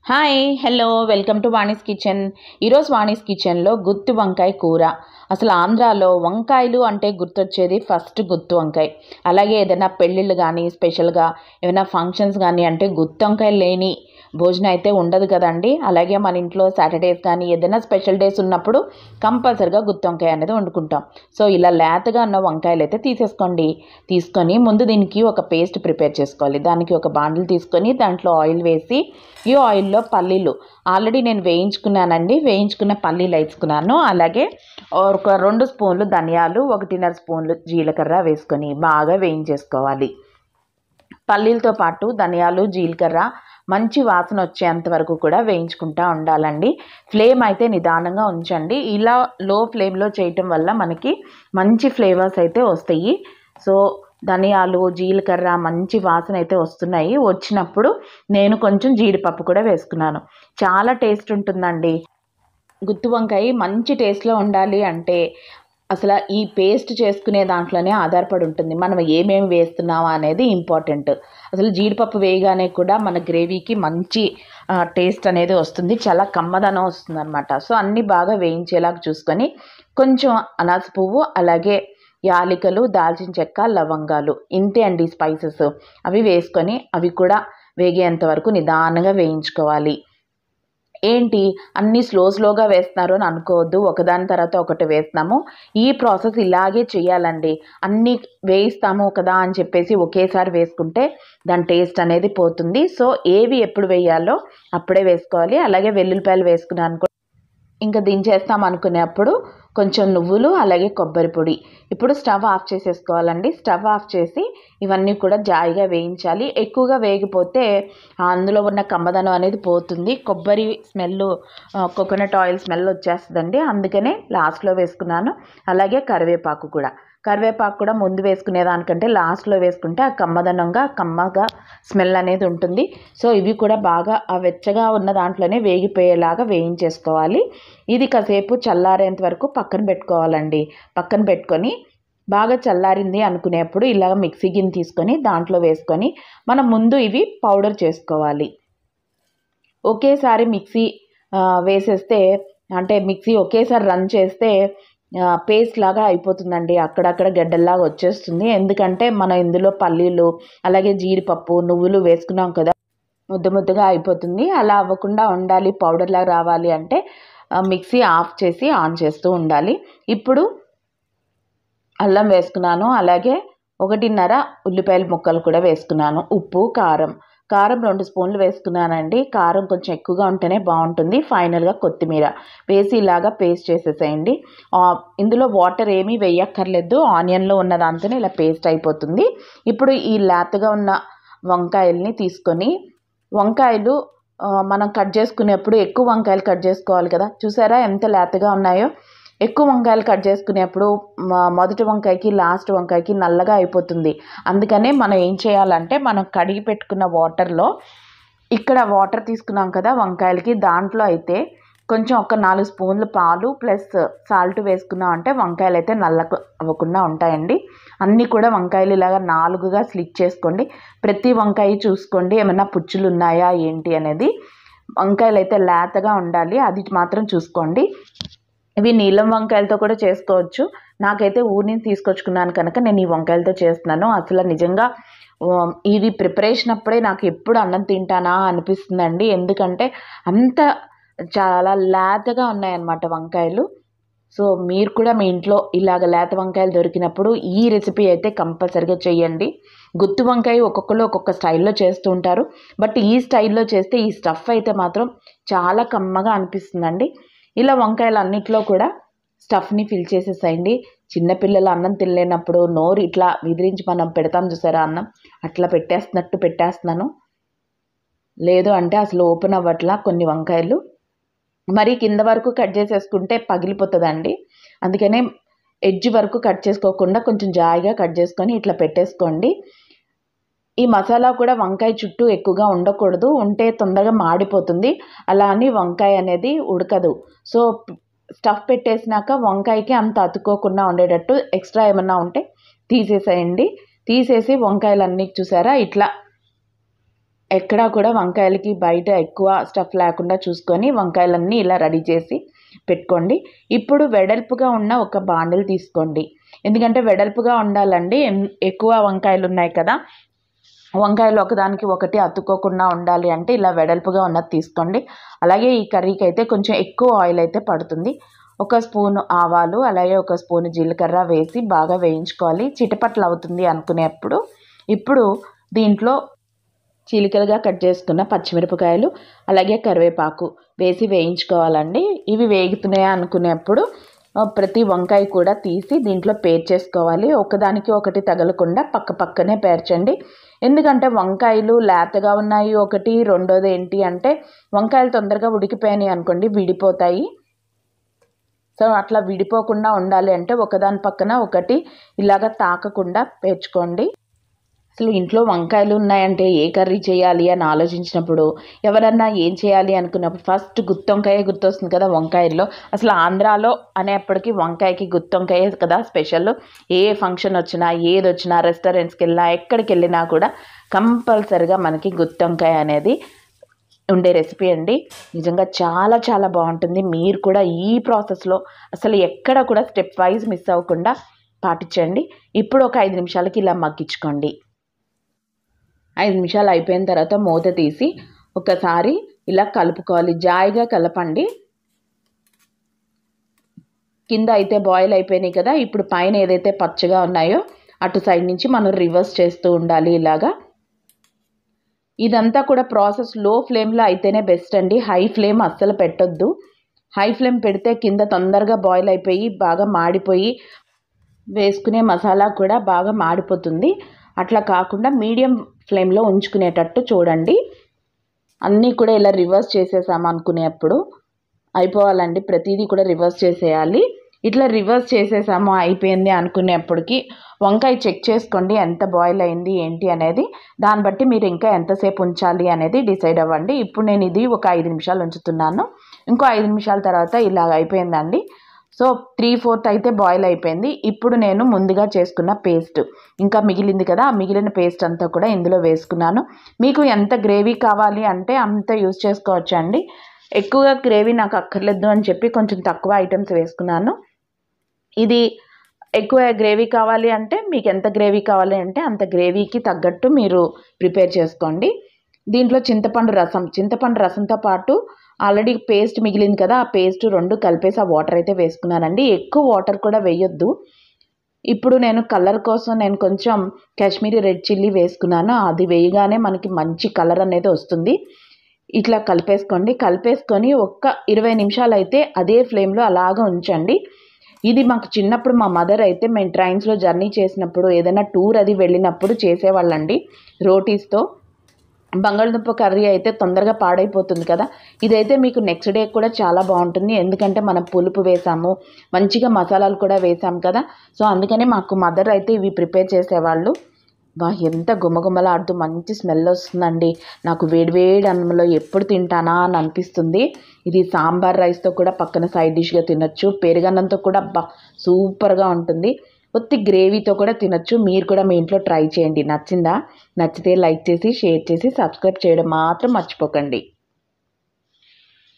Hi hello welcome to Vani's kitchen. ఈరోజు వాణీస్ కిచెన్లో గుత్తి వంకాయ కూర. అసలు ఆంధ్రాలో వంకాయలు అంటే గుర్తొచ్చేది ఫస్ట్ గుత్తి వంకాయ. అలాగే ఏదైనా పెళ్ళిళ్ళు కానీ స్పెషల్గా ఏమైనా ఫంక్షన్స్ కానీ అంటే గుత్తి వంకాయ లేని భోజనం అయితే ఉండదు కదండి. అలాగే మన ఇంట్లో సాటర్డేస్ కానీ ఏదైనా స్పెషల్ డేస్ ఉన్నప్పుడు కంపల్సరిగా గుత్తి వంకాయ అనేది వండుకుంటాం. సో ఇలా లేతగా ఉన్న వంకాయలు అయితే తీసుకొని ముందు దీనికి ఒక పేస్ట్ ప్రిపేర్ చేసుకోవాలి. దానికి ఒక బాండిల్ తీసుకొని దాంట్లో ఆయిల్ వేసి ఈ ఆయిల్లో పల్లీలు ఆల్రెడీ నేను వేయించుకున్న పల్లీలు వేసుకున్నాను. అలాగే ఒక 2 స్పూన్లు ధనియాలు, 1.5 స్పూన్లు జీలకర్ర వేసుకొని బాగా వేయించేసుకోవాలి. పల్లీలతో పాటు ధనియాలు, జీలకర్ర మంచి వాసన వచ్చేంత వరకు కూడా వేయించుకుంటూ ఉండాలండి. ఫ్లేమ్ అయితే నిదానంగా ఉంచండి. ఇలా లో ఫ్లేమ్లో చేయటం వల్ల మనకి మంచి ఫ్లేవర్స్ అయితే వస్తాయి. సో ధనియాలు, జీలకర్ర మంచి వాసన అయితే వస్తున్నాయి. వచ్చినప్పుడు నేను కొంచెం జీడిపప్పు కూడా వేసుకున్నాను. చాలా టేస్ట్ ఉంటుందండి. గుత్తి వంకాయ మంచి టేస్ట్లో ఉండాలి అంటే అసలు ఈ పేస్ట్ చేసుకునే దాంట్లోనే ఆధారపడి ఉంటుంది. మనం ఏమేమి వేస్తున్నామా అనేది ఇంపార్టెంట్. అసలు జీడిపప్పు వేయగానే కూడా మన గ్రేవీకి మంచి టేస్ట్ అనేది వస్తుంది. చాలా కమ్మదనం వస్తుంది అనమాట. సో అన్నీ బాగా వేయించేలాగా చూసుకొని కొంచెం అనాస పువ్వు, అలాగే యాలకులు, దాల్చిన చెక్క, లవంగాలు, ఇంతే అండి స్పైసెస్. అవి వేసుకొని అవి కూడా వేగేంత వరకు నిదానంగా వేయించుకోవాలి. ఏంటి అన్నీ స్లోగా వేస్తున్నారు అని అనుకోవద్దు. ఒకదాని తర్వాత ఒకటి వేస్తున్నాము. ఈ ప్రాసెస్ ఇలాగే చేయాలండి. అన్నీ వేయిస్తాము కదా అని చెప్పేసి ఒకేసారి వేసుకుంటే దాని టేస్ట్ అనేది పోతుంది. సో ఏవి ఎప్పుడు వేయాలో అప్పుడే వేసుకోవాలి. అలాగే వెల్లుల్లిపాయలు వేసుకున్నాను. ఇంకా దించేస్తాం అనుకునేప్పుడు కొంచెం నువ్వులు, అలాగే కొబ్బరి పొడి. ఇప్పుడు స్టవ్ ఆఫ్ చేసేసుకోవాలండి. స్టవ్ ఆఫ్ చేసి ఇవన్నీ కూడా జాయిగా వేయించాలి. ఎక్కువగా వేగిపోతే అందులో ఉన్న కమ్మదనం అనేది పోతుంది. కొబ్బరి స్మెల్, కోకోనట్ ఆయిల్ స్మెల్ వచ్చేస్తుందండి. అందుకనే లాస్ట్లో వేసుకున్నాను. అలాగే కరివేపాకు కూడా ముందు వేసుకునేదానికంటే లాస్ట్లో వేసుకుంటే ఆ కమ్మగా స్మెల్ అనేది ఉంటుంది. సో ఇవి కూడా బాగా ఆ వెచ్చగా ఉన్న దాంట్లోనే వేగిపోయేలాగా వేయించేసుకోవాలి. ఇది కాసేపు చల్లారేంత వరకు పక్కన పెట్టుకోవాలండి. పక్కన పెట్టుకొని బాగా చల్లారింది అనుకునేప్పుడు ఇలా మిక్సీ గిన్నె తీసుకొని దాంట్లో వేసుకొని మనం ముందు ఇవి పౌడర్ చేసుకోవాలి. ఒకేసారి మిక్సీ వేసేస్తే అంటే మిక్సీ ఒకేసారి రన్ చేస్తే పేస్ట్ లాగా అయిపోతుందండి. అక్కడక్కడ గడ్డల్లాగా వచ్చేస్తుంది. ఎందుకంటే మనం ఇందులో పల్లీలు, అలాగే జీడిపప్పు, నువ్వులు వేసుకున్నాం కదా, ముద్దగా అయిపోతుంది. అలా అవ్వకుండా ఉండాలి, పౌడర్ లాగా రావాలి అంటే మిక్సీ ఆఫ్ చేసి ఆన్ చేస్తూ ఉండాలి. ఇప్పుడు అల్లం వేసుకున్నాను. అలాగే 1.5 ఉల్లిపాయల ముక్కలు కూడా వేసుకున్నాను. ఉప్పు, కారం 2 స్పూన్లు వేసుకున్నానండి. కారం కొంచెం ఎక్కువగా ఉంటేనే బాగుంటుంది. ఫైనల్గా కొత్తిమీర వేసి ఇలాగా పేస్ట్ చేసేసేయండి. ఇందులో వాటర్ ఏమీ వేయక్కర్లేదు. ఆనియన్లో ఉన్న దాంతోనే ఇలా పేస్ట్ అయిపోతుంది. ఇప్పుడు ఈ లేతగా ఉన్న వంకాయల్ని తీసుకొని వంకాయలు మనం కట్ చేసుకునేప్పుడు ఎక్కువ వంకాయలు కట్ చేసుకోవాలి కదా. చూసారా ఎంత లేతగా ఉన్నాయో. ఎక్కువ వంకాయలు కట్ చేసుకునేప్పుడు మొదటి వంకాయకి లాస్ట్ వంకాయకి నల్లగా అయిపోతుంది. అందుకనే మనం ఏం చేయాలంటే మనం కడిగి పెట్టుకున్న వాటర్లో ఇక్కడ వాటర్ తీసుకున్నాం కదా వంకాయలకి, దాంట్లో అయితే కొంచెం ఒక 4 స్పూన్లు పాలు ప్లస్ సాల్ట్ వేసుకున్నాం అంటే వంకాయలు అయితే నల్లగా అవ్వకుండా ఉంటాయండి. అన్నీ కూడా వంకాయలు ఇలాగా 4గా స్లిట్ చేసుకోండి. ప్రతి వంకాయ చూసుకోండి ఏమైనా పుచ్చులు ఉన్నాయా ఏంటి అనేది. వంకాయలు అయితే లేతగా ఉండాలి, అది మాత్రం చూసుకోండి. ఇవి నీలం వంకాయలతో కూడా చేసుకోవచ్చు. నాకైతే ఊరి నుంచి తీసుకొచ్చుకున్నాను కనుక నేను ఈ వంకాయలతో చేస్తున్నాను. అసలు నిజంగా ఇది ప్రిపరేషన్ అప్పుడే నాకు ఎప్పుడు అన్నం తింటానా అనిపిస్తుందండి. ఎందుకంటే అంత చాలా లేతగా ఉన్నాయన్నమాట వంకాయలు. సో మీరు కూడా మీ ఇంట్లో ఇలాగ లేత వంకాయలు దొరికినప్పుడు ఈ రెసిపీ అయితే కంపల్సరిగా చేయండి. గుత్తి వంకాయ ఒక్కొక్కరు ఒక్కొక్క స్టైల్లో చేస్తూ ఉంటారు. బట్ ఈ స్టైల్లో చేస్తే ఈ స్టఫ్ అయితే మాత్రం చాలా కమ్మగా అనిపిస్తుందండి. ఇలా వంకాయలు అన్నిట్లో కూడా స్టఫ్ని ఫిల్ చేసేసేయండి. చిన్నపిల్లలు అన్నం తినలేనప్పుడు నోరు ఇట్లా విదిరించి మనం పెడతాం చూసారా అన్నం, అట్లా పెట్టేస్తున్నాను. లేదు అంటే అసలు ఓపెన్ అవ్వట్లా కొన్ని వంకాయలు. మరి కింద వరకు కట్ చేసేసుకుంటే పగిలిపోతుందండి. అందుకనే ఎడ్జ్ వరకు కట్ చేసుకోకుండా కొంచెం జాయిగా కట్ చేసుకొని ఇట్లా పెట్టేసుకోండి. ఈ మసాలా కూడా వంకాయ చుట్టూ ఎక్కువగా ఉండకూడదు, ఉంటే తొందరగా మాడిపోతుంది. అలా అని వంకాయ అనేది ఉడకదు. సో స్టఫ్ పెట్టేసినాక వంకాయకి అంత అతుక్కోకుండా ఉండేటట్టు ఎక్స్ట్రా ఏమన్నా ఉంటే తీసేసేయండి. తీసేసి వంకాయలన్నీ చూసారా ఇట్లా ఎక్కడా కూడా వంకాయలకి బయట ఎక్కువ స్టఫ్ లేకుండా చూసుకొని వంకాయలన్నీ ఇలా రెడీ చేసి పెట్టుకోండి. ఇప్పుడు వెడల్పుగా ఉన్న ఒక బాండిల్ తీసుకోండి. ఎందుకంటే వెడల్పుగా ఉండాలండి. ఎక్కువ వంకాయలు ఉన్నాయి కదా, వంకాయలు ఒకదానికి ఒకటి అతుక్కోకుండా ఉండాలి అంటే ఇలా వెడల్పుగా ఉన్నది తీసుకోండి. అలాగే ఈ కర్రీకి అయితే కొంచెం ఎక్కువ ఆయిల్ అయితే పడుతుంది. ఒక స్పూను ఆవాలు అలాగే ఒక స్పూను జీలకర్ర వేసి బాగా వేయించుకోవాలి. చిటపట్లు అవుతుంది అనుకునేప్పుడు ఇప్పుడు దీంట్లో చీలికలుగా కట్ చేసుకున్న పచ్చిమిరపకాయలు అలాగే కరివేపాకు వేసి వేయించుకోవాలండి. ఇవి వేగుతున్నాయా అనుకునేప్పుడు ప్రతి వంకాయ కూడా తీసి దీంట్లో పేర్చేసుకోవాలి. ఒకదానికి ఒకటి తగలకుండా పక్క పక్కనే పేర్చండి. ఎందుకంటే వంకాయలు లేతగా ఉన్నాయి ఒకటి, రెండోది ఏంటి అంటే వంకాయలు తొందరగా ఉడికిపోయాయి అనుకోండి విడిపోతాయి. సో అట్లా విడిపోకుండా ఉండాలి అంటే ఒకదాని పక్కన ఒకటి ఇలాగ తాకకుండా పేర్చుకోండి. అసలు ఇంట్లో వంకాయలు ఉన్నాయంటే ఏ కర్రీ చేయాలి అని ఆలోచించినప్పుడు, ఎవరన్నా ఏం చేయాలి అనుకున్నప్పుడు ఫస్ట్ గుత్తొంకాయ గుర్తొస్తుంది కదా వంకాయల్లో. అసలు ఆంధ్రాలో అనేప్పటికీ వంకాయకి గుత్తొంకాయ కదా స్పెషల్. ఏ ఫంక్షన్ వచ్చినా ఏది వచ్చినా రెస్టారెంట్స్కి వెళ్ళినా ఎక్కడికి వెళ్ళినా కూడా కంపల్సరిగా మనకి గుత్తొంకాయ అనేది ఉండే రెసిపీ అండి. నిజంగా చాలా చాలా బాగుంటుంది. మీరు కూడా ఈ ప్రాసెస్లో అసలు ఎక్కడ కూడా స్టెప్ వైజ్ మిస్ అవ్వకుండా పాటించండి. ఇప్పుడు ఒక 5 నిమిషాలకి ఇలా మగ్గించుకోండి. 5 నిమిషాలు అయిపోయిన తర్వాత మూత తీసి ఒకసారి ఇలా కలుపుకోవాలి. జాయిగా కలపండి. కింద అయితే బాయిల్ అయిపోయినాయి కదా, ఇప్పుడు పైన ఏదైతే పచ్చగా ఉన్నాయో అటు సైడ్ నుంచి మనం రివర్స్ చేస్తూ ఉండాలి ఇలాగా. ఇదంతా కూడా ప్రాసెస్ లో ఫ్లేమ్లో అయితేనే బెస్ట్ అండి. హై ఫ్లేమ్ అస్సలు పెట్టొద్దు. హై ఫ్లేమ్ పెడితే కింద తొందరగా బాయిల్ అయిపోయి బాగా మాడిపోయి వేసుకునే మసాలా కూడా బాగా మాడిపోతుంది. అట్లా కాకుండా మీడియం ఫ్లేమ్లో ఉంచుకునేటట్టు చూడండి. అన్నీ కూడా ఇలా రివర్స్ చేసేసాము అనుకునేప్పుడు అయిపోవాలండి. ప్రతిదీ కూడా రివర్స్ చేసేయాలి. ఇట్లా రివర్స్ చేసేసాము అయిపోయింది అనుకునేప్పటికి వంకాయ చెక్ చేసుకోండి ఎంత బాయిల్ అయింది ఏంటి అనేది. దాన్ని బట్టి మీరు ఇంకా ఎంతసేపు ఉంచాలి అనేది డిసైడ్ అవ్వండి. ఇప్పుడు నేను ఇది ఒక 5 నిమిషాలు ఉంచుతున్నాను. ఇంకో 5 నిమిషాల తర్వాత ఇలాగ అయిపోయిందండి. సో 3/4 అయితే బాయిల్ అయిపోయింది. ఇప్పుడు నేను ముందుగా చేసుకున్న పేస్ట్ ఇంకా మిగిలింది కదా, ఆ మిగిలిన పేస్ట్ అంతా కూడా ఇందులో వేసుకున్నాను. మీకు ఎంత గ్రేవీ కావాలి అంటే అంత యూజ్ చేసుకోవచ్చు అండి. ఎక్కువగా గ్రేవీ నాకు అక్కర్లేదు అని చెప్పి కొంచెం తక్కువ ఐటమ్స్ వేసుకున్నాను. ఇది ఎక్కువ గ్రేవీ కావాలి అంటే మీకు ఎంత గ్రేవీ కావాలి అంటే అంత గ్రేవీకి తగ్గట్టు మీరు ప్రిపేర్ చేసుకోండి. దీంట్లో చింతపండు రసంతో పాటు ఆల్రెడీ పేస్ట్ మిగిలింది కదా, ఆ పేస్ట్ 2 కలిపేసి ఆ వాటర్ అయితే వేసుకున్నానండి. ఎక్కువ వాటర్ కూడా వేయొద్దు. ఇప్పుడు నేను కలర్ కోసం నేను కొంచెం కాశ్మీరీ రెడ్ చిల్లీ వేసుకున్నాను. అది వేయగానే మనకి మంచి కలర్ అనేది వస్తుంది. ఇట్లా కలిపేసుకొని ఒక్క 20 నిమిషాలు అయితే అదే ఫ్లేమ్లో అలాగ ఉంచండి. ఇది మాకు చిన్నప్పుడు మా మదర్ అయితే మేము ట్రైన్స్లో జర్నీ చేసినప్పుడు ఏదైనా టూర్ అది వెళ్ళినప్పుడు చేసేవాళ్ళండి. రోటీస్తో బంగాళదుంప కర్రీ అయితే తొందరగా పాడైపోతుంది కదా, ఇదైతే మీకు నెక్స్ట్ డే కూడా చాలా బాగుంటుంది. ఎందుకంటే మనం పులుపు వేసాము, మంచిగా మసాలాలు కూడా వేసాము కదా. సో అందుకని మాకు మదర్ అయితే ఇవి ప్రిపేర్ చేసేవాళ్ళు. ఎంత గుమగుమలాడుతూ మంచి స్మెల్ వస్తుందండి. నాకు వేడివేడి అన్నంలో ఎప్పుడు తింటానా అని అనిపిస్తుంది. ఇది సాంబార్ రైస్తో కూడా పక్కన సైడ్ డిష్గా తినొచ్చు. పెరుగన్నంతో కూడా సూపర్గా ఉంటుంది. ఒత్తి గ్రేవీతో కూడా తినొచ్చు. మీరు కూడా మీ ఇంట్లో ట్రై చేయండి. నచ్చితే లైక్ చేసి షేర్ చేసి సబ్స్క్రైబ్ చేయడం మాత్రం మర్చిపోకండి.